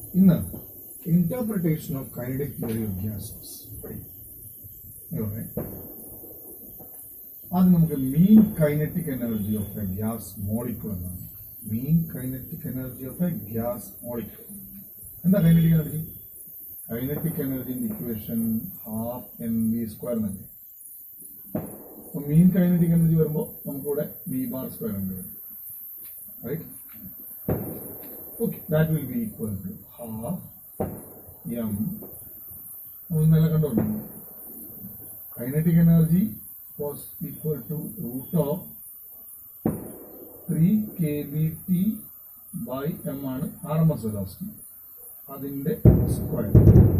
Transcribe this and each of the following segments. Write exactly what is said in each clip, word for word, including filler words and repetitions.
In the interpretation of kinetic theory of gases, right? And the mean kinetic energy of a gas molecule. Mean kinetic energy of a gas molecule. And the kinetic energy? Kinetic energy in the equation half mv square. So mean kinetic energy is v bar square. Right? Okay, that will be equal to half m. Kinetic energy was equal to root of three k b t by m ആണ് R M S velocity. അതിന്റെ square.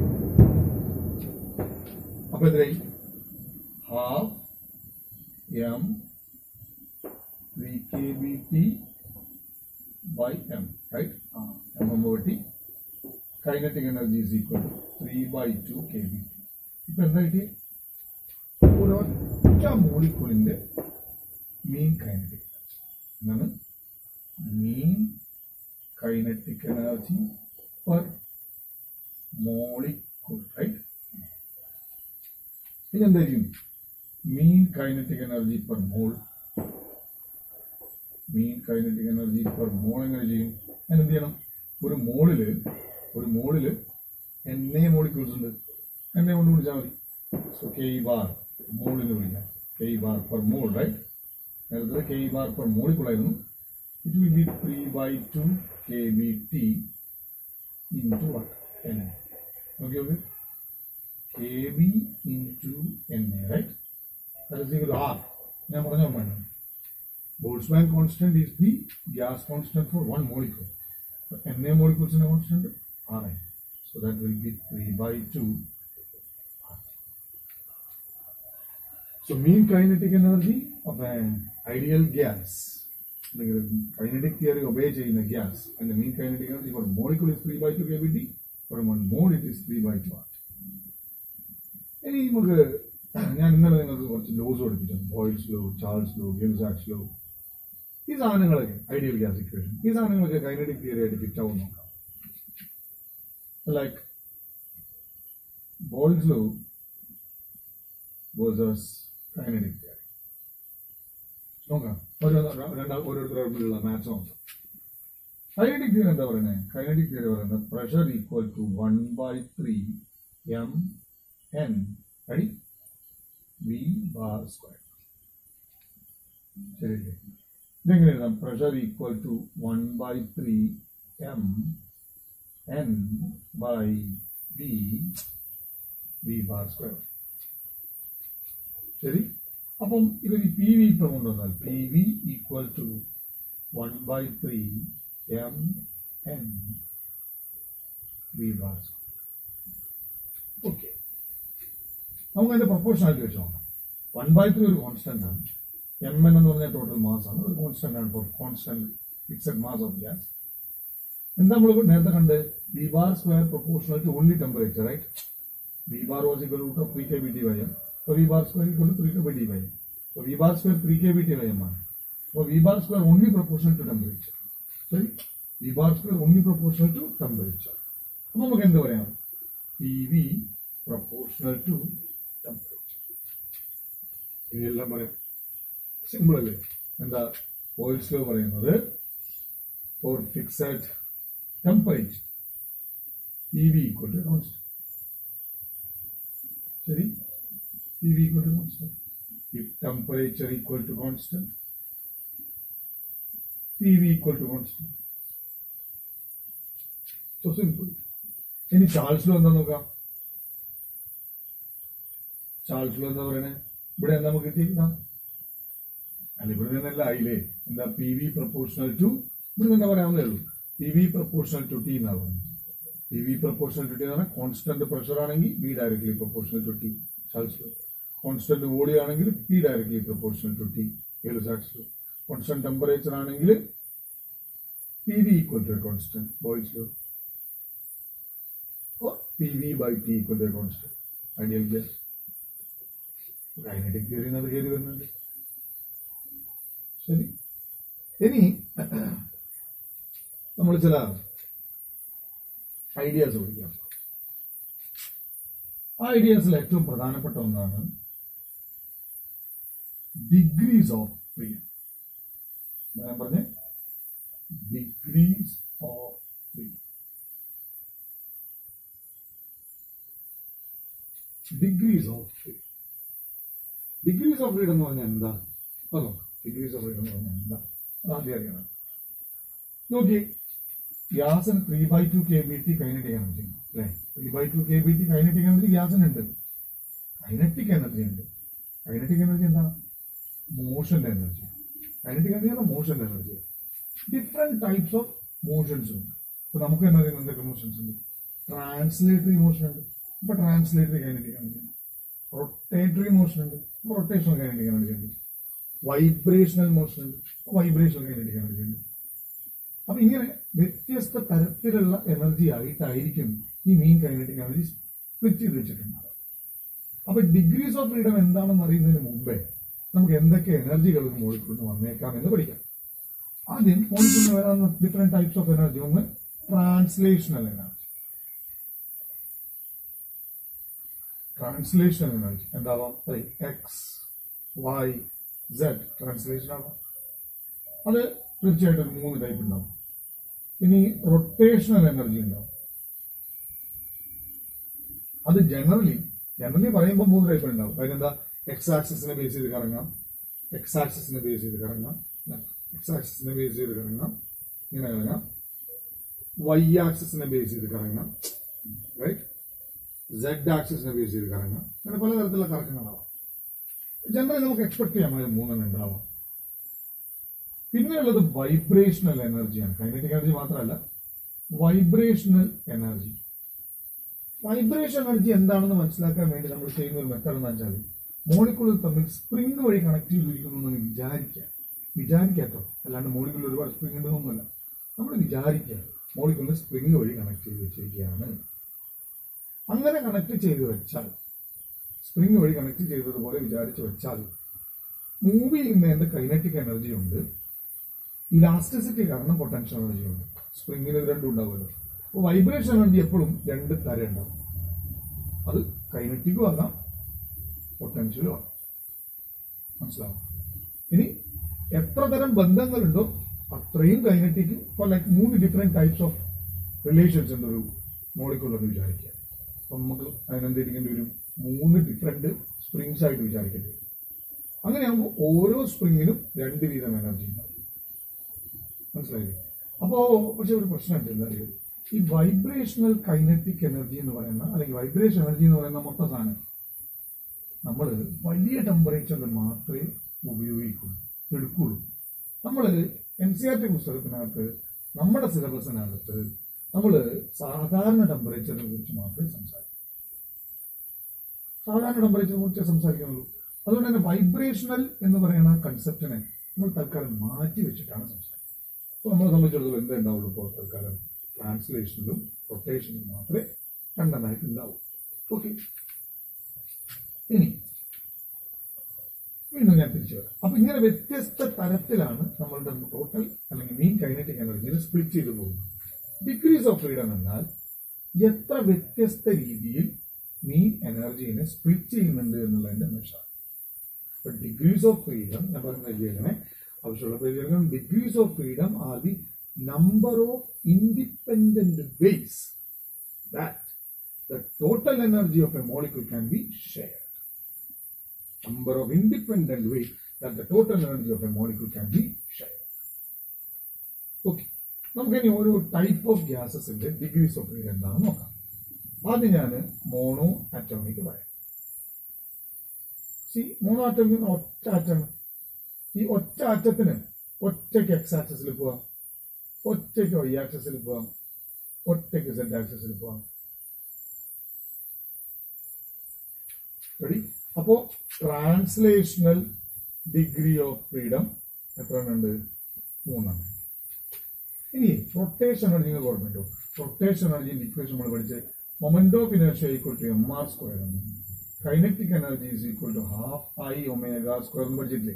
അപ്പോൾ എത്രയായി? half m three k b t by m, right? Uh, m over t. Kinetic energy is equal to three by two k b t. ഇപ്പോൾ എന്താ കിട്ടി? ഒരൊറ്റ മോളിക്യൂളിന്റെ mean kinetic എന്നാണ് mean kinetic energy per molecule, right? ഇനി എന്തായിരിക്കും mean kinetic energy per mole? Mean kinetic energy per mole എങ്ങനെ ചെയ്യും? ഞാൻ എന്ത് ചെയ്യണം? ഒരു മോളില് ഒരു മോളില് എൻ എ മോളിക്യൂൾസ് ഉണ്ട്. എൻ എ കൊണ്ട് വിളിച്ചാൽ മതി. സോ കെ ബാർ മോളിന് വിളിക്കാം. K bar per mole, right? നേരത്തെ കെ ബാർ പെർ മോളിക്യൂൾ ആയിരുന്നു. It will be three by two K B T into what? N A. Okay okay, K B into N A, right? That is equal to R. ഞാൻ പറഞ്ഞ ഓർമ്മ. Boltzmann constant is the gas constant for one molecule. So N A molecules in a constant R I. So that will be three by two. So mean kinetic energy of an ideal gas. The kinetic theory obeys in a gas, and the mean kinetic energy for a molecule is three by two k b t. For one mole it is three by two. Any more? ഞാൻ ഇന്നലെ നിങ്ങൾക്ക് കുറച്ച് laws പഠിപ്പിച്ചു. Boyle's law, Charles law, Gay Lussac's law. ഈ സാധനങ്ങളൊക്കെ ideal gas equation, ഈ സാധനങ്ങളൊക്കെ kinetic theory ആയിട്ട് ഫിറ്റ് ആവും നോക്കാം. Like Boyle's law versus kinetic theory നോക്കാം. ഓരോരുത്തർ തമ്മിലുള്ള മാച്ച് നോക്കാം. കൈനറ്റിക് തിയറി എന്താ പറയുന്നത്? കൈനറ്റിക് തിയറി പറയുന്നത് pressure equal to one by three M N അടി V bar square. ശരിയല്ലേ? ഇതെങ്ങനെ എഴുതാം? Pressure equal to one by three M N by V V bar square. ശരി. അപ്പം ഇവർ ഈ പി വി ഇപ്പം കൊണ്ടുവന്നാൽ P V equal to one by three M N V bar square. Okay, നമുക്ക് അതിന്റെ പ്രൊപ്പോർഷനാലിറ്റി വെച്ച് നോക്കാം. വൺ ബൈ ത്രീ ഒരു കോൺസ്റ്റന്റ് ആണ്. എം എൻ എന്ന് പറഞ്ഞാൽ ടോട്ടൽ മാസ് ആണ്. ഒരു കോൺസ്റ്റന്റ് ആണ് for constant fixed mass of gas. എന്താ നമ്മൾ നേരത്തെ കണ്ട്? V bar square proportional to only temperature, right? V bar was equal to three K B T by M. അപ്പോൾ V bar square equal to three K B T by M. അപ്പോൾ V bar square three K B T by M ആണ്. അപ്പോൾ V bar square only proportional to temperature. ശരി, V bar square only proportional to temperature. അപ്പോൾ നമുക്ക് എന്ത് പറയാം? P V proportional to temperature. ഇതെല്ലാം പറയാം. സിമ്പിൾ അല്ലേ? എന്താ ബോയിൽസ് ലോ പറയുന്നത്? For fixed temperature P V equal to constant. ശരി, P V equal to constant. If temperature equal to constant, P V equal to constant. So simple. ഇനി Charles law എന്താ നോക്കാം. Charles law എന്താ പറയണേ? ഇവിടെ എന്താ നമുക്ക് കിട്ടിയിരിക്കാം? അല്ല, ഇവിടെ നിന്നല്ല ആയില്ലേ? എന്താ? പി വി പ്രൊപ്പോർഷണൽ ടു, ഇവിടെ തന്നെ പറയാവുന്നേ ഉള്ളൂ. P V proportional to T എന്നാ പറയുന്നത്. P V proportional to T എന്ന് പറഞ്ഞാൽ കോൺസ്റ്റന്റ് പ്രഷർ ആണെങ്കിൽ V directly proportional to T. Charles law. Constant volume ആണെങ്കിൽ P directly proportional to T. Gay Lussac's law. Constant temperature ആണെങ്കിൽ P V equal to constant. Boyle's law. P V by T equal to constant. Ideal gas. Kinetic theory അത് കയറി വരുന്നുണ്ട്. ശരി, ഇനി നമ്മൾ ചില ideas പഠിക്കാം. ആ ഐഡിയാസിൽ ഏറ്റവും പ്രധാനപ്പെട്ട ഒന്നാണ് ഡിഗ്രീസ് ഓഫ് ഫ്രീഡം. ഞാൻ പറഞ്ഞ degrees of freedom. Degrees of freedom degrees of freedom എന്ന് പറഞ്ഞാൽ എന്താ? അതോ ഡിഗ്രീസ് ഓഫ് ഫ്രീഡം എന്ന് പറഞ്ഞാൽ എന്താ? ആദ്യം അറിയണം. നോക്കി, ഗ്യാസിന് three by two K B T kinetic energy ഉണ്ട് അല്ലെ? Three by two K B T kinetic energy ഗ്യാസിനുണ്ട്. കൈനറ്റിക് എനർജി ഉണ്ട്. കൈനറ്റിക് എനർജി എന്താണ്? മോഷന്റെ എനർജി. കൈനറ്റിക് എനർജി ആണ് മോഷന്റെ energy. Different types of motions ഉണ്ട്. ഇപ്പൊ നമുക്ക് തന്നെ അറിയാം എന്തൊക്കെ മോഷൻസ് ഉണ്ട്. ട്രാൻസ്ലേറ്ററി മോഷൻ ഉണ്ട്. ഇപ്പൊ ട്രാൻസ്ലേറ്ററി കൈനറ്റിക് എനർജി ഉണ്ട്. റൊട്ടേറ്ററി മോഷൻ ഉണ്ട്. ഇപ്പൊ റൊട്ടേഷണൽ കൈനറ്റിക് എനർജി ഉണ്ട്. വൈബ്രേഷണൽ മോഷൻ ഉണ്ട്. വൈബ്രേഷണൽ കൈനറ്റിക് എനർജി ഉണ്ട്. അപ്പൊ ഇങ്ങനെ വ്യത്യസ്ത തരത്തിലുള്ള എനർജി ആയിട്ടായിരിക്കും ഈ മീൻ കൈനറ്റിക് എനർജി സ്പ്ലിറ്റ് ചെയ്ത് വെച്ചിട്ടുണ്ടാവും. അപ്പൊ ഡിഗ്രീസ് ഓഫ് ഫ്രീഡം എന്താണെന്ന് അറിയുന്നതിന് മുമ്പേ നമുക്ക് എന്തൊക്കെ എനർജികൾ മോളിക്യൂളിന് വന്നേക്കാം എന്ന് പഠിക്കാം. ആദ്യം മോളിക്യൂളിന് വരാവുന്ന ഡിഫറെന്റ് ടൈപ്സ് ഓഫ് എനർജി. ഒന്ന് ട്രാൻസ്ലേഷണൽ എനർജി. ട്രാൻസ്ലേഷണൽ എനർജി എന്താവാം? എക്സ്, വൈ, സെഡ് ട്രാൻസ്ലേഷൻ ആവാം. അത് തീർച്ചയായിട്ടും മൂന്ന് ടൈപ്പ് ഉണ്ടാവും. ഇനി റൊട്ടേഷണൽ എനർജി ഉണ്ടാവും. അത് ജനറലി ജനറലി പറയുമ്പോൾ മൂന്ന് ടൈപ്പ് ഉണ്ടാവും. അതിനെന്താ? എക്സ് ആക്സിസിനെ ബേസ് ചെയ്ത് കറങ്ങാം, എക്സ് ആക്സിസിനെ ബേസ് ചെയ്ത് കറങ്ങാം, എക്സ് ആക്സിസിനെ ബേസ് ചെയ്ത് കറങ്ങാം, ഇങ്ങനെ കറങ്ങാം, വൈ ആക്സിസിനെ ബേസ് ചെയ്ത് കറങ്ങാം, റൈറ്റ്, സെഡ് ആക്സിസിനെ ബേസ് ചെയ്ത് കറങ്ങാം. അങ്ങനെ പലതരത്തിലുള്ള കറക്കങ്ങളാവാം. ജനറലി നമുക്ക് എക്സ്പെക്ട് ചെയ്യാം അത് മൂന്നെണ്ണം ഉണ്ടാവാം. പിന്നെയുള്ളത് വൈബ്രേഷണൽ എനർജിയാണ്. കൈനറ്റിക് എനർജി മാത്രമല്ല, വൈബ്രേഷണൽ എനർജി. വൈബ്രേഷൻ എനർജി എന്താണെന്ന് മനസ്സിലാക്കാൻ വേണ്ടി നമ്മൾ ചെയ്യുന്ന ഒരു മെത്തേഡ് എന്ന് വെച്ചാൽ മോളിക്യൂളുകൾ തമ്മിൽ സ്പ്രിംഗ് വഴി കണക്ട് ചെയ്തിരിക്കുന്നു എന്ന് വിചാരിക്കുക. വിചാരിക്കാട്ടോ, അല്ലാണ്ട് മോളിക്യൂൾ ഒരുപാട് സ്പ്രിംഗ് ഉണ്ടെന്നൊന്നുമല്ല. നമ്മൾ വിചാരിക്കുക മോളിക്യൂളിന് സ്പ്രിംഗ് വഴി കണക്ട് ചെയ്ത് വെച്ചിരിക്കുകയാണ്. അങ്ങനെ കണക്ട് ചെയ്ത് വെച്ചാൽ, സ്പ്രിംഗ് വഴി കണക്ട് ചെയ്തതുപോലെ വിചാരിച്ച് വെച്ചാൽ മൂവ് ചെയ്യുന്നതിന്റെ കൈനറ്റിക് എനർജി ഉണ്ട്, ഇലാസ്റ്റിസിറ്റി കാരണം പൊട്ടൻഷ്യൽ എനർജി ഉണ്ട്. സ്പ്രിംഗിന് രണ്ടും ഉണ്ടാവുമല്ലോ. അപ്പോൾ വൈബ്രേഷൻ എനർജി എപ്പോഴും രണ്ട് തരം ഉണ്ടാവും. അത് കൈനറ്റിക്കും ആകാം, പൊട്ടൻഷ്യലും ആകാം. മനസ്സിലാവും? ഇനി എത്ര തരം ബന്ധങ്ങളുണ്ടോ അത്രയും കൈനറ്റിക്. ഇപ്പോൾ ലൈക്ക് മൂന്ന് ഡിഫറെന്റ് ടൈപ്സ് ഓഫ് റിലേഷൻസ് ഉണ്ട് ഒരു മോളിക്യൂൾ എന്ന് വിചാരിക്കുക. അപ്പൊ നമുക്ക് അതിനെന്തിരിക്കേണ്ടി വരും? മൂന്ന് ഡിഫറെന്റ് സ്പ്രിങ്സ് ആയിട്ട് വിചാരിക്കേണ്ടി വരും. അങ്ങനെയാകുമ്പോൾ ഓരോ സ്പ്രിങ്ങിനും രണ്ട് വീതം എനർജി ഉണ്ടാവും. മനസ്സിലായില്ലേ? അപ്പോ പക്ഷെ ഒരു പ്രശ്നമുണ്ട്. എന്താ പറയുക, ഈ വൈബ്രേഷണൽ കൈനറ്റിക് എനർജി എന്ന് പറയുന്ന, അല്ലെങ്കിൽ വൈബ്രേഷൻ എനർജി എന്ന് പറയുന്ന മൊത്തം സാധനം നമ്മൾ വലിയ ടെമ്പറേച്ചറിൽ മാത്രമേ ഉപയോഗിക്കുള്ളൂ, എടുക്കുള്ളൂ. നമ്മൾ എൻ സി ആർ ടി പുസ്തകത്തിനകത്ത്, നമ്മുടെ സിലബസിനകത്ത് നമ്മൾ സാധാരണ ടെമ്പറേച്ചറിനെ കുറിച്ച് മാത്രമേ സംസാരിക്കൂ. സാധാരണ ടെമ്പറേച്ചറിനെ കുറിച്ച് സംസാരിക്കുന്നുള്ളൂ. അതുകൊണ്ട് തന്നെ വൈബ്രേഷണൽ എന്ന് പറയുന്ന കൺസെപ്റ്റിനെ നമ്മൾ തൽക്കാലം മാറ്റി വെച്ചിട്ടാണ് സംസാരിക്കുന്നത്. അപ്പോൾ നമ്മളെ സംബന്ധിച്ചിടത്തോളം എന്താ ഉണ്ടാവുള്ളൂ? ഇപ്പോൾ തൽക്കാലം ട്രാൻസ്ലേഷനിലും റൊട്ടേഷനിലും മാത്രമേ കണ്ടനായിട്ട് ഉണ്ടാവൂ. ഓക്കെ, ഇനി വീണ്ടും ഞാൻ തിരിച്ചു വരാം. അപ്പൊ ഇങ്ങനെ വ്യത്യസ്ത തരത്തിലാണ് നമ്മളുടെ ടോട്ടൽ അല്ലെങ്കിൽ മീൻ കൈനറ്റിക് എനർജിയെ സ്പ്ലിറ്റ് ചെയ്തു പോകുന്നത്. ഡിഗ്രീസ് ഓഫ് ഫ്രീഡം എന്നാൽ എത്ര വ്യത്യസ്ത രീതിയിൽ മീൻ എനർജിനെ സ്പ്ലിറ്റ് ചെയ്യുന്നുണ്ട് എന്നുള്ളതിന്റെ മെഷർ. അപ്പൊ ഡിഗ്രീസ് ഓഫ് ഫ്രീഡം ഞാൻ പറയുന്ന എഴുതിയേക്കണേ, ആവശ്യമുള്ള പരിചയം. Degrees of freedom are the number of independent ways that the total energy of a molecule can be shared. Number of independent ways that the total energy of a molecule can be shared. Okay. നമുക്ക് ഇനി ഓരോ type of ഗ്യാസസിന്റെ degrees of freedom എന്താണെന്ന് നോക്കാം. ആദ്യം ഞാൻ mono atomic പറയാം. സി മോണോ ആറ്റോമിക് ഒറ്റ ആറ്റം. ഈ ഒറ്റ ആറ്റത്തിന് ഒറ്റയ്ക്ക് എക്സ് ആക്സിസിൽ പോവാം, ഒറ്റയ്ക്ക് വൈ ആക്സിസിൽ പോവാം, ഒറ്റയ്ക്ക് സെഡ് ആക്സിസിൽ പോവാം. റെഡി? അപ്പോ ട്രാൻസ്ലേഷണൽ ഡിഗ്രി ഓഫ് ഫ്രീഡം എത്ര ഉണ്ട്? മൂന്നെണ്ണം. ഇനി റൊട്ടേഷൻ എനർജി നിങ്ങൾ ഓർമ്മയുണ്ടോ? റൊട്ടേഷൻ എനർജി ഇക്വേഷൻ നമ്മൾ പഠിച്ച് moment of inertia equal to M R square എന്ന്, kinetic energy is equal to half I omega square എന്ന് പഠിച്ചിട്ടില്ലേ?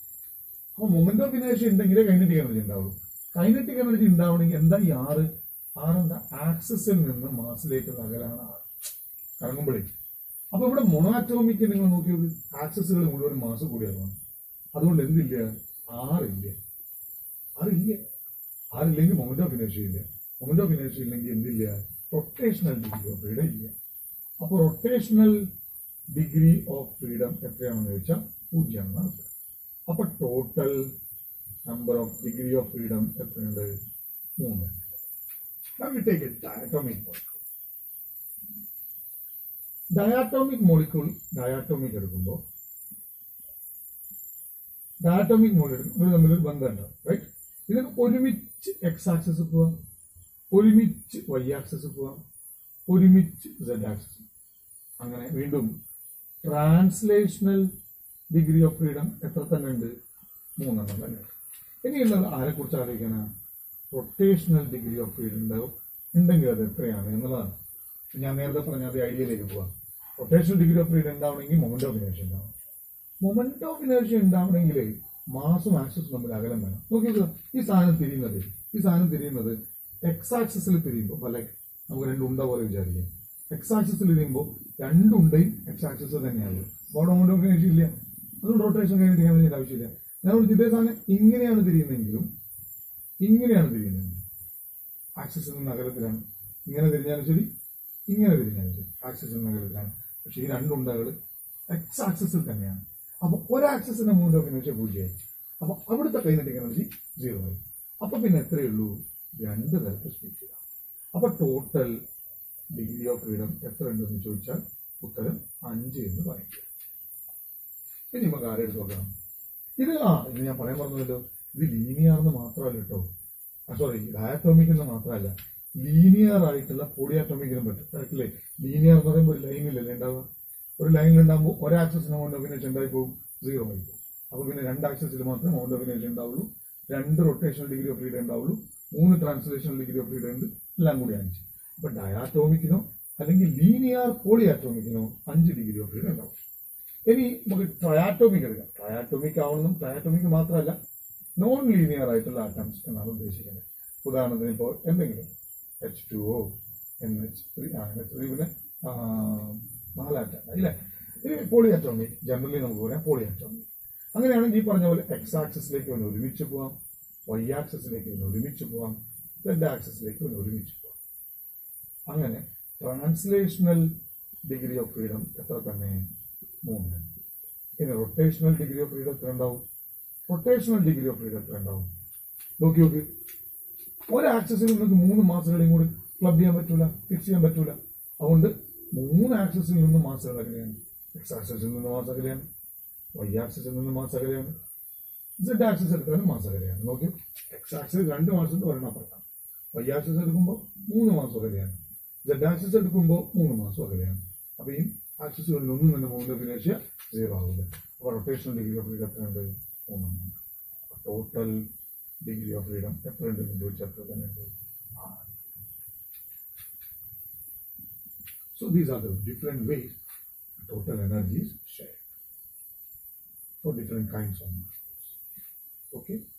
അപ്പൊ മൊമെന്റ് ഓഫ് ഇനർഷ്യ ഉണ്ടെങ്കിലേ കൈനറ്റിക് എനർജി ഉണ്ടാവുള്ളൂ. കൈനറ്റിക് എനർജി ഉണ്ടാവണമെങ്കിൽ എന്താ ഈ ആറ് ആറെന്താ ആക്സിസിൽ നിന്ന് മാസിലേക്കുള്ള അകലാണ് ആറ് കറങ്ങുമ്പോഴേ. അപ്പൊ ഇവിടെ മൊണോഅറ്റോമിക് നിങ്ങൾ നോക്കിയത് ആക്സിസുകൾ മുഴുവൻ മാസ് കൂടിയാണ്. അതുകൊണ്ട് എന്തില്ല, ആറില്ല. ആറില്ല ആറില്ലെങ്കിൽ മൊമെന്റ് ഓഫ് ഇനേർഷ്യ ഇല്ല. മൊമെന്റ് ഓഫ് ഇനേർഷ്യ ഇല്ലെങ്കിൽ എന്തില്ല, റൊട്ടേഷണൽ ഡിഗ്രി ഓഫ് ഫ്രീഡം ഇല്ല. അപ്പൊ റൊട്ടേഷണൽ ഡിഗ്രി ഓഫ് ഫ്രീഡം എത്രയാണെന്ന് ചോദിച്ചാൽ പൂജ്യമാണെന്നാണ് ഉത്തരം. അപ്പൊ total number of degree of freedom എത്രയുണ്ട്, മൂന്ന്. Now we take a diatomic molecule. Diatomic molecule, diatomic എടുക്കുമ്പോൾ ഡയറ്റോമിക് മോളിക്യൂൾ തമ്മിലൊരു ബന്ധമുണ്ടാവും, റൈറ്റ്? ഇതിന് ഒരുമിച്ച് എക്സ് ആക്സിസ് പോവാം, ഒരുമിച്ച് വൈ ആക്സിസ് പോവാം, ഒരുമിച്ച് സെഡ് ആക്സിസ്. അങ്ങനെ വീണ്ടും ട്രാൻസ്ലേഷണൽ ഡിഗ്രി ഓഫ് ഫ്രീഡം എത്ര തന്നെ ഉണ്ട്, മൂന്നെണ്ണം തന്നെ. ഇനിയുള്ളത് ആരെ കുറിച്ച് ആലോചിക്കാനാണ്, റൊട്ടേഷണൽ ഡിഗ്രി ഓഫ് ഫ്രീഡം ഉണ്ടാവും ഉണ്ടെങ്കിൽ അത് എത്രയാണ് എന്നുള്ളതാണ്. ഞാൻ നേരത്തെ പറഞ്ഞ അതേ ഐഡിയയിലേക്ക് പോവാം. റൊട്ടേഷണൽ ഡിഗ്രി ഓഫ് ഫ്രീഡം ഉണ്ടാവണമെങ്കിൽ മൊമെന്റ് ഓഫ് ഇനേർഷ്യ ഉണ്ടാവും. മൊമെന്റ് ഓഫ് ഇനേർഷ്യ ഉണ്ടാവണമെങ്കിൽ മാസും ആക്സിസും തമ്മിൽ അകലം വേണം. നോക്കിയത് ഈ സാധനം തിരിയുന്നത് ഈ സാധനം തിരിയുന്നത് എക്സ് ആക്സിസിൽ തിരിയുമ്പോൾ, ലൈക്ക് നമുക്ക് രണ്ടുണ്ട പോലെ വിചാരിക്കാം. എക്സ് ആക്സിസിൽ തിരിയുമ്പോൾ രണ്ടുണ്ടയും എക്സ് ആക്സിസ് തന്നെയാണ്. അപ്പോൾ മൊമെന്റ് ഓഫ് ഇനേർഷ്യ ഇല്ല, അതുകൊണ്ട് റൊട്ടേഷൻ കഴിഞ്ഞ് തിരിയാൻ വേണ്ടി ആവശ്യമില്ല. ഞാൻ ഇതേ സാധനം ഇങ്ങനെയാണ് തിരിയുന്നതെങ്കിലും ഇങ്ങനെയാണ് തിരിയുന്നത്, ആക്സിസിൽ നിന്ന് അകലത്തിലാണ്. ഇങ്ങനെ തിരിഞ്ഞാലും ശരി, ഇങ്ങനെ തിരിഞ്ഞാലും ശരി, ആക്സിസിൽ നിന്ന് അകലത്തിലാണ്. പക്ഷെ ഈ രണ്ടുണ്ടകൾ എക്സ് ആക്സിസിൽ തന്നെയാണ്. അപ്പൊ ഒരാക്സിസിന്റെ മൊമെന്റ് ഓഫ് ഇനേർഷ്യ പൂജ്യമായി. അപ്പൊ അവിടുത്തെ കൈനറ്റിക് എനർജി സീറോ ആയി. അപ്പൊ പിന്നെ എത്രയേ ഉള്ളൂ, രണ്ട് തരത്തിൽ സ്പ്ലിറ്റ് ചെയ്യാം. അപ്പൊ ടോട്ടൽ ഡിഗ്രി ഓഫ് ഫ്രീഡം എത്ര ഉണ്ടെന്ന് ചോദിച്ചാൽ ഉത്തരം അഞ്ച് എന്ന് പറയും. ഇനി നമുക്ക് ആരെ എടുത്ത് നോക്കണം. ഇത് ആ ഇത് ഞാൻ പറയാൻ പറഞ്ഞല്ലോ, ഇത് ലീനിയർ എന്ന് മാത്രമല്ല കേട്ടോ, സോറി ഡയറ്റോമിക് എന്ന് മാത്രമല്ല, ലീനിയർ ആയിട്ടുള്ള പോളിയാറ്റോമിക്കിനും പറ്റും. കറക്റ്റില്ലേ? ലീനിയർ എന്ന് പറയുമ്പോൾ ഒരു ലൈനിലല്ലേ ഉണ്ടാവുക. ഒരു ലൈനിൽ ഉണ്ടാകുമ്പോൾ ഒരാക്സിസിന് മൊമെന്റ് ഓഫ് ഇനേർഷ്യ ഉണ്ടായി പോകും, സീറോ ആയി പോകും. അപ്പൊ പിന്നെ രണ്ട് ആക്സിസിൽ മാത്രമേ മൊമെന്റ് ഓഫ് ഇനേർഷ്യ ഉണ്ടാവുള്ളൂ, രണ്ട് റൊട്ടേഷണൽ ഡിഗ്രി ഓഫ് ഫ്രീഡം ഉണ്ടാവുള്ളൂ, മൂന്ന് ട്രാൻസ്ലേഷണൽ ഡിഗ്രി ഓഫ് ഫ്രീഡം ഉണ്ട്, എല്ലാം കൂടി അഞ്ച്. അപ്പൊ ഡയാറ്റോമിക്കിനോ അല്ലെങ്കിൽ ലീനിയർ പോളിയാറ്റോമിക്കിനോ അഞ്ച് ഡിഗ്രി ഓഫ് ഫ്രീഡം ഉണ്ടാവും. ഇനി നമുക്ക് ട്രയാറ്റോമിക് എടുക്കാം. ട്രയാറ്റോമിക് ആവണം, ട്രയാറ്റോമിക് മാത്രമല്ല നോൺ ലീനിയർ ആയിട്ടുള്ള ആറ്റംസ് എന്നാണ് ഉദ്ദേശിക്കുന്നത്. ഉദാഹരണത്തിന് ഇപ്പോൾ എന്തെങ്കിലും H two O, N H three ആ എൻ എച്ച് ത്രീ പിന്നെ നാലാറ്റം ഇല്ലേ. ഇനി പോളിയാറ്റോമിക് ജനറലി നമുക്ക് പറയാം പോളിയാറ്റോമിക്. അങ്ങനെയാണെങ്കിൽ ഈ പറഞ്ഞ പോലെ എക്സ് ആക്സിസിലേക്ക് ഒന്ന് ഒരുമിച്ച് പോവാം, വൈ ആക്സിസിലേക്ക് ഒന്ന് ഒരുമിച്ച് പോവാം, സെഡ് ആക്സിസിലേക്ക് ഒന്ന് ഒരുമിച്ച് പോവാം. അങ്ങനെ ട്രാൻസ്ലേഷണൽ ഡിഗ്രി ഓഫ് ഫ്രീഡം എത്ര തന്നെ, മൂന്ന്. ഇനി റൊട്ടേഷണൽ ഡിഗ്രി ഓഫ് ഫ്രീഡം എത്ര ഉണ്ടാവും, റൊട്ടേഷണൽ ഡിഗ്രി ഓഫ് ഫ്രീഡം എത്ര ഉണ്ടാവും നോക്കി നോക്കി. ഒരാക്സിസിൽ നിങ്ങൾക്ക് മൂന്ന് മാസുകളെയും കൂടി ക്ലബ് ചെയ്യാൻ പറ്റൂല, ഫിക്സ് ചെയ്യാൻ പറ്റൂല. അതുകൊണ്ട് മൂന്ന് ആക്സിസിൽ നിന്ന് മാസുകൾ അകലെയാണ്. എക്സ് ആക്സിസിൽ നിന്ന് മാസ് അകലെയാണ്, വൈ ആക്സിസിൽ നിന്ന് മാസ് അകലെയാണ്, സെഡ് ആക്സിസ് എടുത്താലും മാസ് അകലെയാണ്. നോക്കി, എക്സ് ആക്സിൽ രണ്ട് മാസം ഒരെണ്ണം അപ്പുറത്താണ്, വൈ ആക്സിസ് എടുക്കുമ്പോൾ മൂന്ന് മാസം അകലെയാണ്, സെഡ് ആക്സിസ് എടുക്കുമ്പോൾ മൂന്ന് മാസം അകലെയാണ്. അപ്പൊ ഈ ആക്സിസുകളിൽ ഒന്നും തന്നെ മൊമെന്റ് ഓഫ് ഇനേർഷ്യ സീറോ ആവില്ല. അപ്പൊ റൊട്ടേഷണൽ ഡിഗ്രി ഓഫ് ഫ്രീഡം എത്രയുണ്ട്, മൂന്നെണ്ണം. ടോട്ടൽ ഡിഗ്രി ഓഫ് ഫ്രീഡം എത്രയുണ്ടെന്ന് ചോദിച്ചാൽ എത്ര തന്നെ ഉണ്ട്, ആറ്. So these are the different ways total energy is shared for different kinds of molecules. Okay.